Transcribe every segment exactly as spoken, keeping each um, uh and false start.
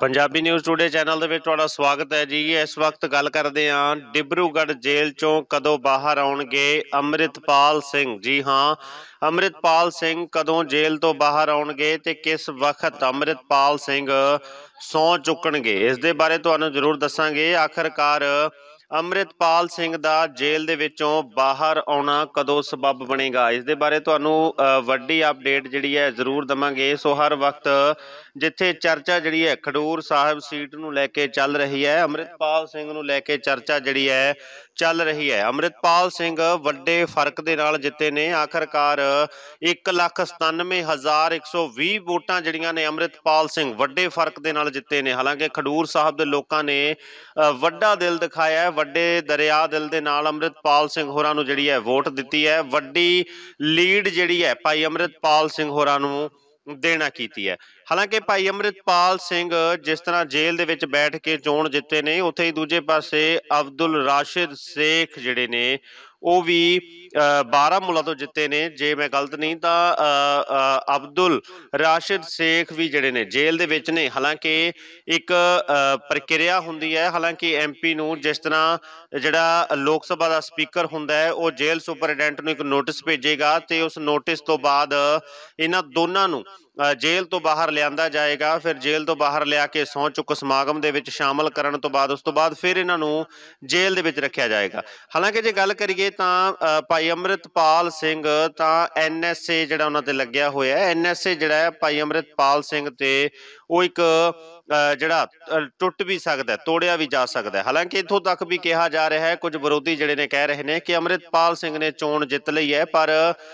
Punjabi news today channel दे विच तुहाडा स्वागत है जी। इस वक्त गल करदे हां डिब्रूगढ़ जेल चों कदों बाहर आउणगे अमृतपाल सिंह। जी हाँ, अमृतपाल सिंह कदों जेल तो बाहर आउणगे ते किस वक्त अमृतपाल सिंह सौं चुकणगे, इस दे बारे तुहानूं जरूर दस्सांगे। आखिरकार अमृतपाल सिंह दा जेल दे विचों बाहर आउणा कदों सबब बनेगा, इस दे बारे तुहानूं वड्डी अपडेट जिहड़ी है जरूर दवांगे। सो हर वक्त जिथे चर्चा जिहड़ी है खडूर साहिब सीट नूं लैके चल रही है, अमृतपाल सिंह नूं लैके चर्चा जिहड़ी है चल रही है। अमृतपाल सिंह वड्डे फर्क दे नाल जिते ने। आखिरकार एक लख सतानवे हज़ार एक सौ भी वोटां जिहड़ियां ने अमृतपाल सिंह वड्डे फर्क दे नाल जिते ने। हालांकि खडूर साहब दे लोकां ने वड्डा दिल दिखाया है, वड्डे दरिया दिल दे नाल अमृतपाल सिंह होरां नूं जिहड़ी है वोट दित्ती है। वड्डी लीड जिहड़ी है भाई अमृतपाल सिंह होरां नूं देना कीती है। हालांकि भाई अमृतपाल सिंह जिस तरह जेल दे विच बैठ के चोण जिते ने, उत्थे ही दूजे पासे अब्दुल राशिद शेख जिहड़े ने वो भी बारामूला तो जिते ने। जे मैं गलत नहीं तो अब्दुल राशिद शेख भी जिहड़े ने जेल दे विच ने। हालांकि एक प्रक्रिया हुंदी है, हालांकि एम पी नूं जिस तरह जिहड़ा लोक सभा का स्पीकर हुंदा है वो जेल सुपरडेंट नूं एक नोटिस भेजेगा ते उस नोटिस तो बाद इन्हां दोनां नूं जेल तो बाहर लिया जाएगा। फिर जेल तो बाहर लिया के सौं चुक समागम दे विच शामिल करन तो बाद उस तो बाद फिर इन्हां नूं जेल दे विच रखिया जाएगा। हालांकि जे गल करिए तां भाई अमृतपाल सिंह तां एन एस ए जिहड़ा उन्हां ते लग्या होया है, एन एस ए जिहड़ा है भाई अमृतपाल सिंह ते वो एक जिहड़ा टुट भी सकदा है, तोड़िया भी जा सकदा है। हालांकि इत्थों तक भी कहा जा रहा है, कुछ विरोधी जिहड़े ने कह रहे हैं कि अमृतपाल सिंह ने चोण जित लई है, पर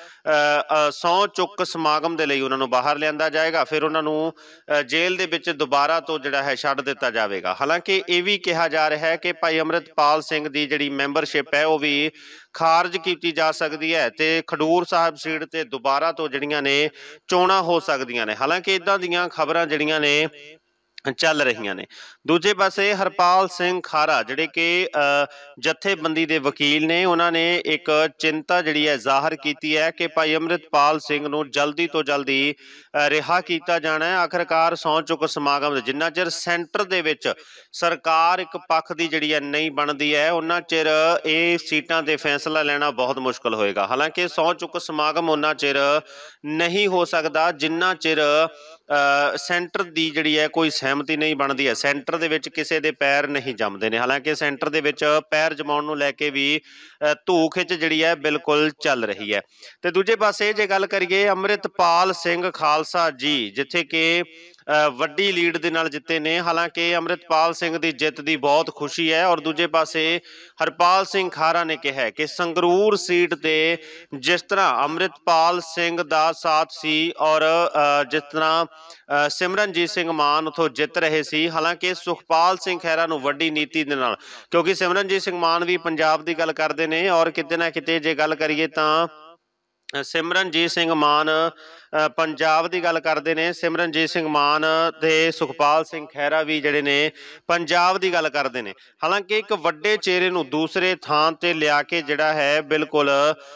सौं चुक समागम दे लई उन्हां नूं बाहर लिआंदा जाएगा, फिर उन्हां नूं जेल दे विच दोबारा तो जिहड़ा है छड्ड दित्ता जावेगा। हालांकि ये भी कहा जा रहा है कि भाई अमृतपाल सिंह दी जिहड़ी मैंबरशिप है वो भी खारज की जा सकती है ते खडूर साहब सीट ते दोबारा तो जिहड़ियां ने चोणां हो सकदियां ने। हालांकि इदां दीयां खबरां जिहड़ियां ने चल रही ने। दूजे पासे हरपाल सिंह खारा जिहड़े कि जथेबंदी के वकील ने, उन्होंने एक चिंता जिहड़ी है जाहिर की है कि भाई अमृतपाल सिंह नूं जल्दी तो जल्दी रिहा किया जाना है। आखिरकार सौं चुक समागम जिन्ना चिर सेंटर दे विच सरकार एक पक्ष की जिहड़ी है नहीं बनती है, उन्ना चिर ये सीटां ते फैसला लेना बहुत मुश्किल होएगा। हालांकि सौं चुक समागम उन्ना चिर नहीं हो सकता जिन्ना चिर सेंटर की जिहड़ी है कोई सहमति नहीं बनती है, सेंटर दे विच किसी दे पैर नहीं जमते ने। हालांकि सेंटर दे विच पैर जमाउण नूं लैके भी धू खिच जिहड़ी है बिल्कुल चल रही है। ते दूजे पासे जे गल करिए अमृतपाल सिंह खालसा जी जिथे कि वड्डी लीड दे नाल जिते ने। हालांकि अमृतपाल सिंह की जित की बहुत खुशी है और दूजे पासे हरपाल सिंह खारा ने कहा है कि संगरूर सीट ते जिस तरह अमृतपाल सिंह दा साथ सी और जिस तरह सिमरनजीत सिंह मान उथों जित रहे सी, हालांकि सुखपाल सिंह खैरा नूं वड्डी नीति दे नाल, क्योंकि सिमरनजीत सिंह मान भी पंजाब की गल करते हैं और किते ना किते जे गल करिए तां सिमरनजीत सिंह मान पंजाब की गल करते हैं, सिमरनजीत सिंह मान ते सुखपाल सिंह खैरा भी जिहड़े ने पंजाब की गल करते हैं। हालांकि एक वड्डे चेहरे नूं दूसरे थान ते लिया के जिहड़ा है बिल्कुल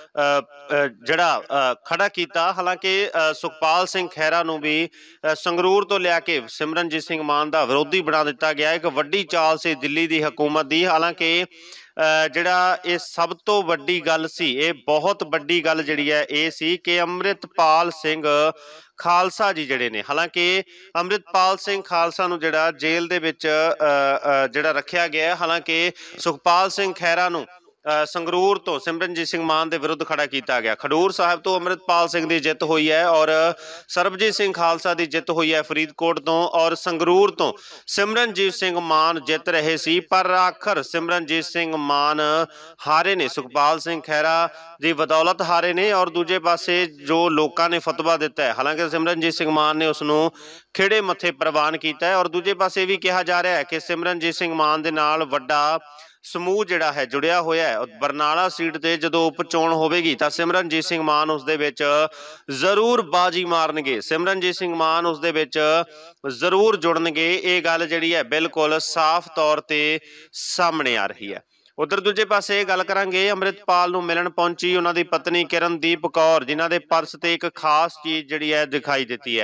जिहड़ा खड़ा कीता। हालांकि सुखपाल सिंह खैरा नूं भी संगरूर तो लिया के सिमरनजीत सिंह मान का विरोधी बना दिता गया। एक वड्डी चाल सी दिल्ली की हुकूमत की। हालांकि जिहड़ा ये सब तो वड्डी गल सी, ये बहुत वड्डी गल जिहड़ी है ये सी कि अमृतपाल सिंह खालसा जी जिहड़े ने, हालांकि अमृतपाल सिंह खालसा नूं जिहड़ा जेल दे विच जिहड़ा रखिया गया। हालांकि सुखपाल सिंह खैरा नूं संगरूर तो सिमरनजीत सिंह मान के विरुद्ध खड़ा किया गया। खडूर साहब तो अमृतपाल सिंह की जित हुई है और सरबजीत सिंह खालसा की जित हुई है फरीदकोट तो, और संगरूर तो सिमरनजीत सिंह मान जित रहे सी, पर आखिर सिमरनजीत सिंह मान हारे ने, सुखपाल सिंह खैरा की बदौलत हारे ने। और दूजे पासे जो लोगों ने फतवा दिता है, हालांकि सिमरनजीत सिंह मान ने उसनों खिड़े मत्थे प्रवान किया है। और दूजे पासे भी कहा जा रहा है कि सिमरनजीत सिंह मान दे नाल वड्डा समूह जिहड़ा है जुड़िया होया है। बरनाला सीट ते जदों उप चोण होवेगी तां सिमरनजीत सिंह मान उस दे विच जरूर बाजी मारनगे, सिमरनजीत सिंह मान उस दे विच जरूर जुड़नगे। ये गल जिहड़ी है बिल्कुल साफ तौर ते सामने आ रही है। उधर दूजे पासे गल करांगे अमृतपाल नूं मिलण पहुंची उन्हां दी पत्नी किरणदीप कौर, जिन्हां दे पर्स ते एक खास चीज़ जिहड़ी है दिखाई दित्ती है।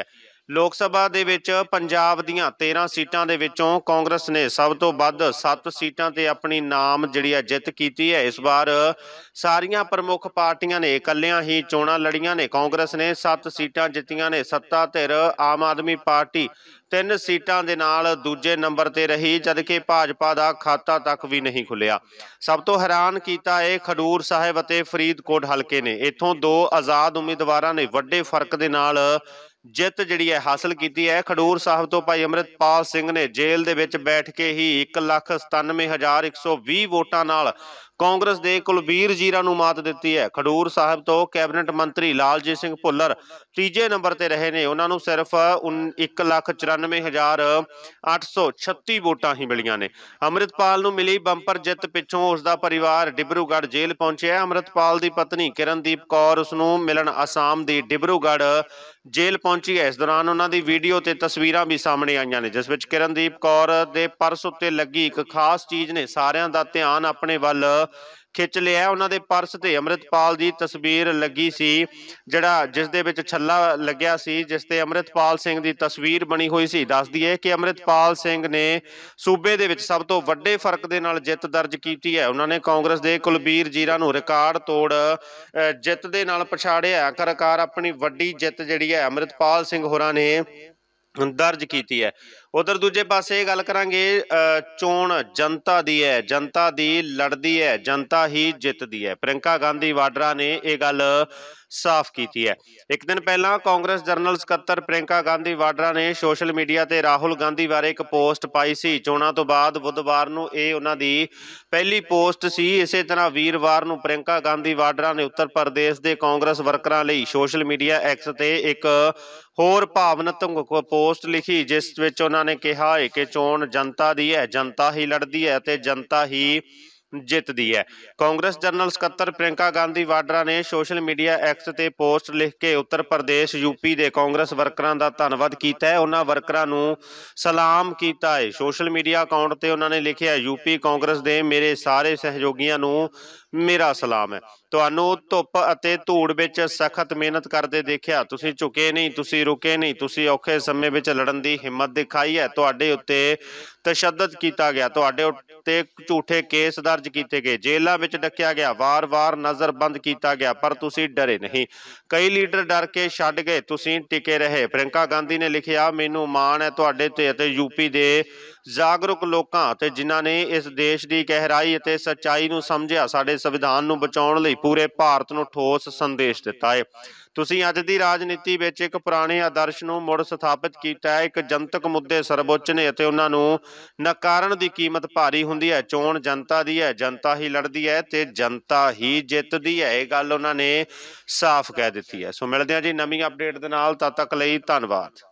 ਲੋਕ ਸਭਾ ਦੇ ਵਿੱਚ ਪੰਜਾਬ ਦੀਆਂ ਤੇਰਾਂ ਸੀਟਾਂ ਦੇ ਵਿੱਚੋਂ ਕਾਂਗਰਸ ਨੇ ਸਭ ਤੋਂ ਵੱਧ ਸੱਤ ਸੀਟਾਂ ਤੇ ਆਪਣੀ ਨਾਮ ਜਿਹੜੀ ਹੈ ਜਿੱਤ ਕੀਤੀ ਹੈ। ਇਸ ਵਾਰ ਸਾਰੀਆਂ ਪ੍ਰਮੁੱਖ ਪਾਰਟੀਆਂ ਨੇ ਇਕੱਲਿਆਂ ਹੀ ਚੋਣਾਂ ਲੜੀਆਂ ਨੇ। ਕਾਂਗਰਸ ਨੇ ਸੱਤ ਸੀਟਾਂ ਜਿੱਤੀਆਂ ਨੇ। ਸੱਤਾ ਧਿਰ ਆਮ ਆਦਮੀ ਪਾਰਟੀ ਤਿੰਨ ਸੀਟਾਂ ਦੇ ਨਾਲ ਦੂਜੇ ਨੰਬਰ ਤੇ ਰਹੀ, ਜਦਕਿ ਭਾਜਪਾ ਦਾ ਖਾਤਾ ਤੱਕ ਵੀ ਨਹੀਂ ਖੁੱਲਿਆ। ਸਭ ਤੋਂ ਹੈਰਾਨ ਕੀਤਾ ਇਹ ਖਡੂਰ ਸਾਹਿਬ ਅਤੇ ਫਰੀਦਕੋਟ ਹਲਕੇ ਨੇ। ਇੱਥੋਂ ਦੋ ਆਜ਼ਾਦ ਉਮੀਦਵਾਰਾਂ ਨੇ ਵੱਡੇ ਫਰਕ ਦੇ ਨਾਲ ਜਿੱਤ ਜਿਹੜੀ ਹੈ ਹਾਸਲ ਕੀਤੀ ਹੈ। ਖਡੂਰ ਸਾਹਿਬ ਤੋਂ ਭਾਈ ਅੰਮ੍ਰਿਤਪਾਲ ਸਿੰਘ ਨੇ ਜੇਲ੍ਹ ਦੇ ਵਿੱਚ ਬੈਠ ਕੇ ਹੀ ਇੱਕ ਲੱਖ ਸਤਾਨਵੇਂ ਹਜ਼ਾਰ ਇੱਕ ਸੌ ਵੀਹ ਵੋਟਾਂ ਨਾਲ ਕਾਂਗਰਸ ਦੇ ਕੁਲਬੀਰ ਜੀਰਾ ਨੂੰ ਮਾਤ ਦਿੱਤੀ ਹੈ। ਖਡੂਰ ਸਾਹਿਬ ਤੋਂ ਕੈਬਨਿਟ ਮੰਤਰੀ ਲਾਲਜੀਤ ਸਿੰਘ ਭੁੱਲਰ ਤੀਜੇ ਨੰਬਰ ਤੇ ਰਹੇ ਨੇ। ਉਹਨਾਂ ਨੂੰ ਸਿਰਫ ਇੱਕ ਲੱਖ ਚੁਰਾਨਵੇਂ ਹਜ਼ਾਰ ਅੱਠ ਸੌ ਛੱਤੀ ਵੋਟਾਂ ਹੀ ਮਿਲੀਆਂ ਨੇ। ਅੰਮ੍ਰਿਤਪਾਲ ਨੂੰ ਮਿਲੀ ਬੰਪਰ ਜਿੱਤ ਪਿੱਛੋਂ ਉਸ ਦਾ ਪਰਿਵਾਰ ਡਿਬਰੂਗੜ੍ਹ ਜੇਲ੍ਹ ਪਹੁੰਚਿਆ। ਅੰਮ੍ਰਿਤਪਾਲ ਦੀ ਪਤਨੀ ਕਿਰਨਦੀਪ ਕੌਰ ਉਸ ਨੂੰ ਮਿਲਣ ਅਸਾਮ ਦੀ ਡਿਬਰੂਗੜ੍ਹ ਜੇਲ੍ਹ ਪਹੁੰਚੀ ਹੈ। ਇਸ ਦੌਰਾਨ ਉਹਨਾਂ ਦੀ ਵੀਡੀਓ ਤੇ ਤਸਵੀਰਾਂ ਵੀ ਸਾਹਮਣੇ ਆਈਆਂ ਨੇ, ਜਿਸ ਵਿੱਚ ਕਿਰਨਦੀਪ ਕੌਰ ਦੇ ਪਰਸ ਉੱਤੇ ਲੱਗੀ ਇੱਕ ਖਾਸ ਚੀਜ਼ ਨੇ ਸਾਰਿਆਂ ਦਾ ਧਿਆਨ ਆਪਣੇ ਵੱਲ ਖਿੱਚ ਲਿਆ। ਉਹਨਾਂ ਦੇ ਪਰਸ ਤੇ ਅੰਮ੍ਰਿਤਪਾਲ ਦੀ ਤਸਵੀਰ ਲੱਗੀ ਸੀ, ਜਿਹੜਾ ਜਿਸ ਦੇ ਵਿੱਚ ਛੱਲਾ ਲੱਗਿਆ ਸੀ, ਜਿਸ ਤੇ ਅੰਮ੍ਰਿਤਪਾਲ ਸਿੰਘ ਦੀ ਤਸਵੀਰ ਬਣੀ ਹੋਈ ਸੀ। ਦੱਸ ਦਈਏ ਕਿ ਅੰਮ੍ਰਿਤਪਾਲ ਸਿੰਘ ਨੇ ਸੂਬੇ ਦੇ ਵਿੱਚ ਸਭ ਤੋਂ ਵੱਡੇ ਫਰਕ ਦੇ ਨਾਲ ਜਿੱਤ ਦਰਜ ਕੀਤੀ ਹੈ। ਉਹਨਾਂ ਨੇ ਕਾਂਗਰਸ ਦੇ ਕੁਲਬੀਰ ਜੀਰਾ ਨੂੰ ਰਿਕਾਰਡ ਤੋੜ ਜਿੱਤ ਦੇ ਨਾਲ ਪਛਾੜਿਆ। ਆਖਰਕਾਰ ਆਪਣੀ ਵੱਡੀ ਜਿੱਤ ਜਿਹੜੀ ਹੈ ਅੰਮ੍ਰਿਤਪਾਲ ਸਿੰਘ ਹੋਰਾਂ ਨੇ ਦਰਜ ਕੀਤੀ ਹੈ। ਉਧਰ ਦੂਜੇ ਪਾਸੇ ਗੱਲ ਕਰਾਂਗੇ ਚੋਣ ਜਨਤਾ ਦੀ ਹੈ, ਜਨਤਾ ਦੀ ਲੜਦੀ ਹੈ, ਜਨਤਾ ਹੀ ਜਿੱਤਦੀ ਹੈ। ਪ੍ਰਿੰਕਾ ਗਾਂਧੀ ਵਾਡਰਾ ਨੇ ਇਹ ਗੱਲ ਸਾਫ਼ ਕੀਤੀ ਹੈ। ਇੱਕ ਦਿਨ ਪਹਿਲਾਂ ਕਾਂਗਰਸ ਜਨਰਲ ਸਕੱਤਰ ਪ੍ਰਿੰਕਾ ਗਾਂਧੀ ਵਾਡਰਾ ਨੇ ਸੋਸ਼ਲ ਮੀਡੀਆ ਤੇ ਰਾਹੁਲ ਗਾਂਧੀ ਬਾਰੇ ਇੱਕ ਪੋਸਟ ਪਾਈ ਸੀ। ਚੋਣਾਂ ਤੋਂ ਬਾਅਦ ਬੁੱਧਵਾਰ ਨੂੰ ਇਹ ਉਹਨਾਂ ਦੀ ਪਹਿਲੀ ਪੋਸਟ ਸੀ। ਇਸੇ ਤਰ੍ਹਾਂ ਵੀਰਵਾਰ ਨੂੰ ਪ੍ਰਿੰਕਾ ਗਾਂਧੀ ਵਾਡਰਾ ਨੇ ਉੱਤਰ ਪ੍ਰਦੇਸ਼ ਦੇ ਕਾਂਗਰਸ ਵਰਕਰਾਂ ਲਈ ਸੋਸ਼ਲ ਮੀਡੀਆ ਐਕਸ ਤੇ ਇੱਕ ਹੋਰ ਭਾਵਨਾਤਮਕ ਪੋਸਟ ਲਿਖੀ, ਜਿਸ ਵਿੱਚ ਉਹਨਾਂ ਨੇ ਕਿਹਾ ਹੈ ਕਿ ਚੋਣ ਜਨਤਾ ਦੀ ਹੈ, ਜਨਤਾ ਹੀ ਲੜਦੀ ਹੈ ਅਤੇ ਜਨਤਾ ਹੀ ਜਿੱਤਦੀ ਹੈ। ਕਾਂਗਰਸ ਜਨਰਲ ਸਕੱਤਰ ਪ੍ਰਿੰਕਾ ਗਾਂਧੀ ਵਾਡਰਾ ਨੇ ਸੋਸ਼ਲ ਮੀਡੀਆ ਐਕਸ ਤੇ ਪੋਸਟ ਲਿਖ ਕੇ ਉੱਤਰ ਪ੍ਰਦੇਸ਼ ਯੂਪੀ ਦੇ ਕਾਂਗਰਸ ਵਰਕਰਾਂ ਦਾ ਧੰਨਵਾਦ ਕੀਤਾ ਹੈ। ਉਹਨਾਂ ਵਰਕਰਾਂ ਨੂੰ ਸਲਾਮ ਕੀਤਾ ਹੈ। ਸੋਸ਼ਲ ਮੀਡੀਆ ਅਕਾਊਂਟ ਤੇ ਉਹਨਾਂ ਨੇ ਲਿਖਿਆ, ਯੂਪੀ ਕਾਂਗਰਸ ਦੇ ਮੇਰੇ ਸਾਰੇ ਸਹਿਯੋਗੀਆਂ ਨੂੰ ਮੇਰਾ ਸਲਾਮ ਹੈ। ਤੁਹਾਨੂੰ ਧੁੱਪ ਅਤੇ ਧੂੜ ਵਿੱਚ ਸਖਤ ਮਿਹਨਤ ਕਰਦੇ ਦੇਖਿਆ। ਤੁਸੀਂ ਝੁਕੇ ਨਹੀਂ, ਤੁਸੀਂ ਰੁਕੇ ਨਹੀਂ, ਤੁਸੀਂ ਔਖੇ ਸਮੇਂ ਵਿੱਚ ਲੜਨ ਦੀ ਹਿੰਮਤ ਦਿਖਾਈ ਹੈ। ਤੁਹਾਡੇ ਉੱਤੇ ਤਸ਼ੱਦਦ ਕੀਤਾ ਗਿਆ, ਤੁਹਾਡੇ ਉੱਤੇ ਝੂਠੇ ਕੇਸ ਦਰਜ ਕੀਤੇ ਗਏ, ਜੇਲ੍ਹਾਂ ਵਿੱਚ ਡੱਕਿਆ ਗਿਆ, ਵਾਰ-ਵਾਰ ਨਜ਼ਰਬੰਦ ਕੀਤਾ ਗਿਆ, ਪਰ ਤੁਸੀਂ ਡਰੇ ਨਹੀਂ। ਕਈ ਲੀਡਰ ਡਰ ਕੇ ਛੱਡ ਗਏ, ਤੁਸੀਂ ਟਿਕੇ ਰਹੇ। ਪ੍ਰਿੰਕਾ ਗਾਂਧੀ ਨੇ ਲਿਖਿਆ, ਮੈਨੂੰ ਮਾਣ ਹੈ ਤੁਹਾਡੇ ਤੇ ਅਤੇ ਯੂਪੀ ਦੇ ਜਾਗਰੂਕ ਲੋਕਾਂ ਅਤੇ ਜਿਨ੍ਹਾਂ ਨੇ ਇਸ ਦੇਸ਼ ਦੀ ਗਹਿਰਾਈ ਅਤੇ ਸੱਚਾਈ ਨੂੰ ਸਮਝਿਆ, ਸਾਡੇ ਸੰਵਿਧਾਨ ਨੂੰ ਬਚਾਉਣ ਲਈ ਪੂਰੇ ਭਾਰਤ ਨੂੰ ਠੋਸ ਸੰਦੇਸ਼ ਦਿੱਤਾ ਹੈ। ਤੁਸੀਂ ਅੱਜ ਦੀ ਰਾਜਨੀਤੀ ਵਿੱਚ ਇੱਕ ਪੁਰਾਣੇ ਆਦਰਸ਼ ਨੂੰ ਮੁੜ ਸਥਾਪਿਤ ਕੀਤਾ ਹੈ। ਇੱਕ ਜਨਤਕ ਮੁੱਦੇ ਸਰਵਉੱਚ ਨੇ ਅਤੇ ਉਹਨਾਂ ਨੂੰ ਨਕਾਰਨ ਦੀ ਕੀਮਤ ਭਾਰੀ ਹੁੰਦੀ ਹੈ। ਚੋਣ ਜਨਤਾ ਦੀ ਹੈ, ਜਨਤਾ ਹੀ ਲੜਦੀ ਹੈ ਤੇ ਜਨਤਾ ਹੀ ਜਿੱਤਦੀ ਹੈ। ਇਹ ਗੱਲ ਉਹਨਾਂ ਨੇ ਸਾਫ਼ ਕਹਿ ਦਿੱਤੀ ਹੈ। ਸੋ ਮਿਲਦੇ ਹਾਂ ਜੀ ਨਵੀਂ ਅਪਡੇਟ ਦੇ ਨਾਲ, ਤਦ ਤੱਕ ਲਈ ਧੰਨਵਾਦ।